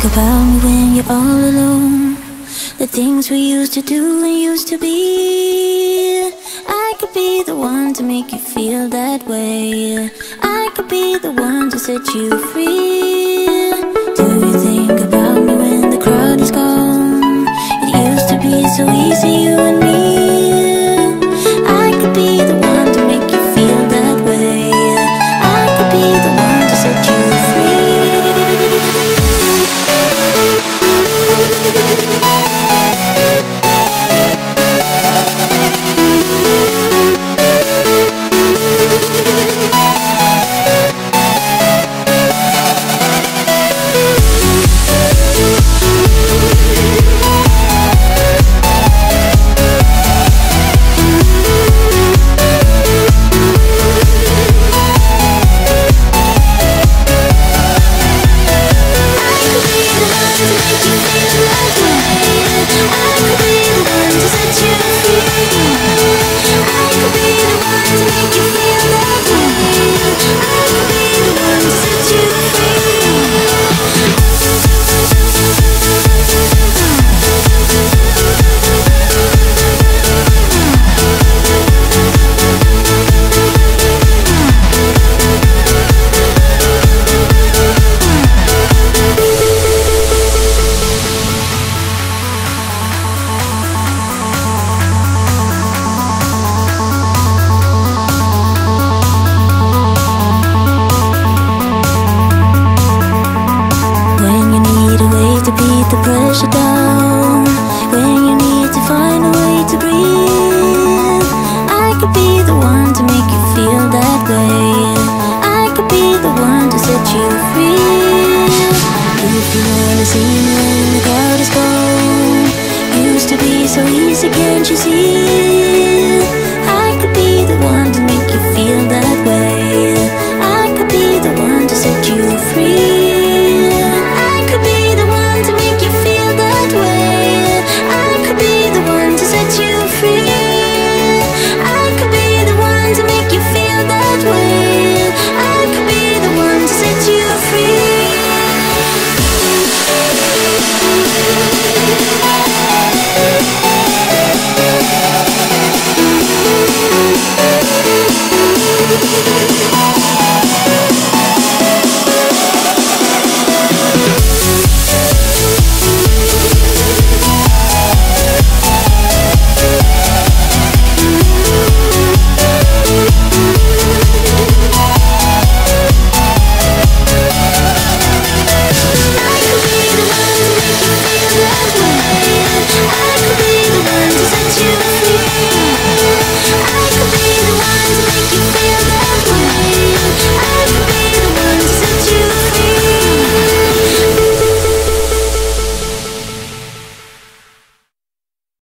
about me when you're all alone? The things we used to do and used to be. I could be the one to make you feel that way. I could be the one to set you free. Do you think about me when the crowd is gone? It used to be so easy, you and me. I could be the one to make you feel that way. I could be the one to set you free. The pressure down, when you need to find a way to breathe. I could be the one to make you feel that way. I could be the one to set you free. If you wanna see me when the crowd is gone, used to be so easy, can't you see?